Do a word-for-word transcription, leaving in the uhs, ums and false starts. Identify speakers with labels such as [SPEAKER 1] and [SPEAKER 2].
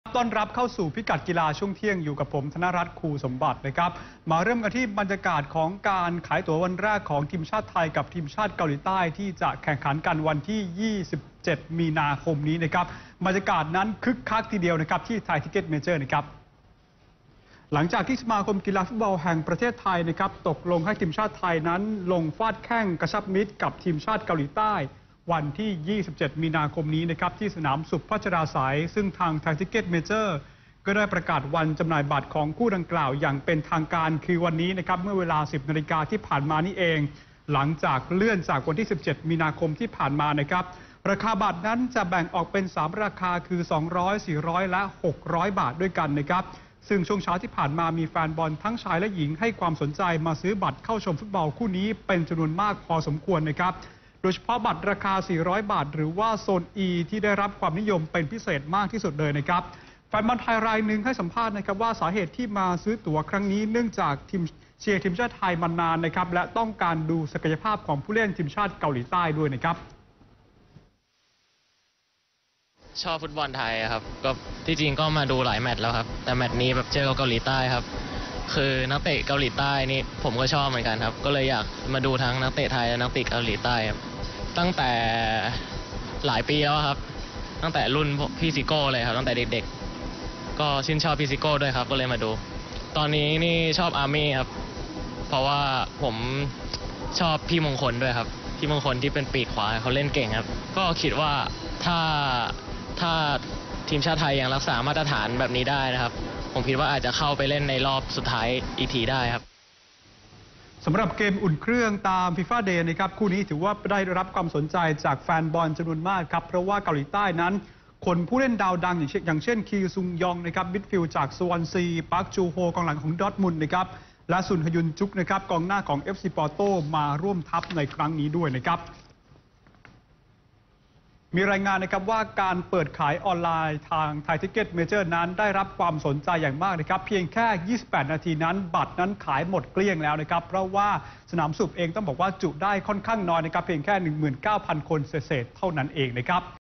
[SPEAKER 1] ต้อนรับเข้าสู่พิกัดกีฬาช่วงเที่ยงอยู่กับผมธนรัตน์ครูสมบัตินะครับมาเริ่มกันที่บรรยากาศของการขายตั๋ววันแรกของทีมชาติไทยกับทีมชาติเกาหลีใต้ที่จะแข่งขันกันวันที่ ยี่สิบเจ็ด มีนาคมนี้นะครับบรรยากาศนั้นคึกคักทีเดียวนะครับที่ไทยทิกเก็ตเมเจอร์นะครับหลังจากที่สมาคมกีฬาฟุตบอลแห่งประเทศไทยนะครับตกลงให้ทีมชาติไทยนั้นลงฟาดแข้งกระชับมิตรกับทีมชาติเกาหลีใต้วันที่ ยี่สิบเจ็ด มีนาคมนี้นะครับที่สนามสุขพัชราไสยซึ่งทางไทยทิกเก็ตเมเจอร์ก็ได้ประกาศวันจำหน่ายบัตรของคู่ดังกล่าวอย่างเป็นทางการคือวันนี้นะครับเมื่อเวลา สิบ นาฬิกาที่ผ่านมานี่เองหลังจากเลื่อนจากวันที่ สิบเจ็ด มีนาคมที่ผ่านมานะครับราคาบัตรนั้นจะแบ่งออกเป็นสามราคาคือสองร้อย สี่ร้อย และ หกร้อย บาทด้วยกันนะครับซึ่งช่วงเช้าที่ผ่านมามีแฟนบอลทั้งชายและหญิงให้ความสนใจมาซื้อบัตรเข้าชมฟุตบอลคู่นี้เป็นจำนวนมากพอสมควรนะครับโดยเฉพาะบัตรราคา สี่ร้อย บาทหรือว่าโซน E ที่ได้รับความนิยมเป็นพิเศษมากที่สุดเลยนะครับแฟนบอลไทยรายหนึ่งให้สัมภาษณ์นะครับว่าสาเหตุที่มาซื้อตั๋วครั้งนี้เนื่องจากทีมเชียร์ทีมชาติไทยมานานนะครับและต้องการดูศักยภาพของผู้เล่นทีมชาติเกาหลีใต้ด้วยนะครับ
[SPEAKER 2] ชอบฟุตบอลไทยครับก็ที่จริงก็มาดูหลายแมตช์แล้วครับแต่แมตช์นี้แบบเจอกับเกาหลีใต้ครับคือนักเตะเกาหลีใต้นี่ผมก็ชอบเหมือนกันครับก็เลยอยากมาดูทั้งนักเตะไทยและนักเตะเกาหลีใต้ครับตั้งแต่หลายปีแล้วครับตั้งแต่รุ่นพี่ซิโก้เลยครับตั้งแต่เด็กๆก็ชื่นชอบพี่ซิโก้ด้วยครับก็เลยมาดูตอนนี้นี่ชอบอาร์มี่ครับเพราะว่าผมชอบพี่มงคลด้วยครับพี่มงคลที่เป็นปีกขวาเขาเล่นเก่งครับก็คิดว่าถ้าถ้าทีมชาติไทยยังรักษามาตรฐานแบบนี้ได้นะครับผมคิดว่าอาจจะเข้าไปเล่นในรอบสุดท้ายอีกทีได้ครับ
[SPEAKER 1] สำหรับเกมอุ่นเครื่องตาม ฟีฟ่า เดย์ นะครับคู่นี้ถือว่าได้รับความสนใจจากแฟนบอลจำนวนมากครับเพราะว่าเกาหลีใต้นั้นคนผู้เล่นดาวดังอย่างเช่นอย่างเช่นคีซุงยองนะครับมิดฟิลด์จากสวอนซีปาร์คจูโฮกองหลังของดอร์ทมุนด์นะครับและซุนฮยุนจุกนะครับกองหน้าของ เอฟ ซี ปอร์โตมาร่วมทัพในครั้งนี้ด้วยนะครับมีรายงานนะครับว่าการเปิดขายออนไลน์ทางไทยทิกเก็ตเมเจอร์นั้นได้รับความสนใจอย่างมากนะครับเพียงแค่ ยี่สิบแปด นาทีนั้นบัตรนั้นขายหมดเกลี้ยงแล้วนะครับเพราะว่าสนามสุขเองต้องบอกว่าจุได้ค่อนข้างน้อยนะครับเพียงแค่ หนึ่งหมื่นเก้าพัน คนเศษๆเท่านั้นเองนะครับ